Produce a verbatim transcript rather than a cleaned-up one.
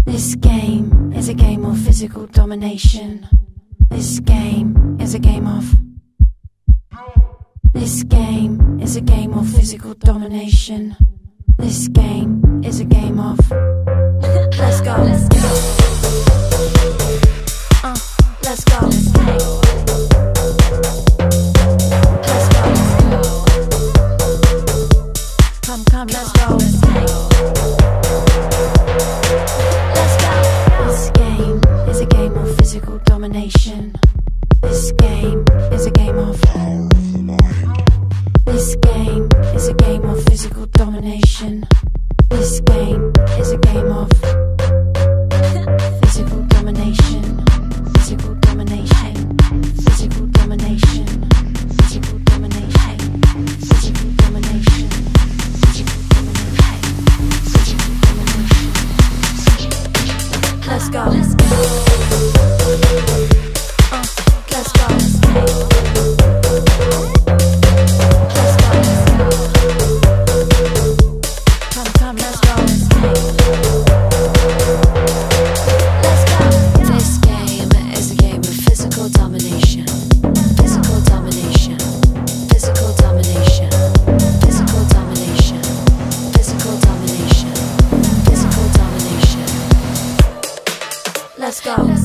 This game is a game of physical domination. This game is a game of This game is a game of physical domination. This game is a game of Let's go. Let's go. Uh, let's go. Let's go. Let's go. Come, come, let's go. Let's go. Let's go. This game is a game of physical domination. This game is a game of This game is a game of physical domination. This game is a game of Physical domination. Physical domination. Physical domination. Physical domination. Physical domination. Physical domination. Physical domination. Let's go. Let's go. Uh, let's go. Let's go. Let's go.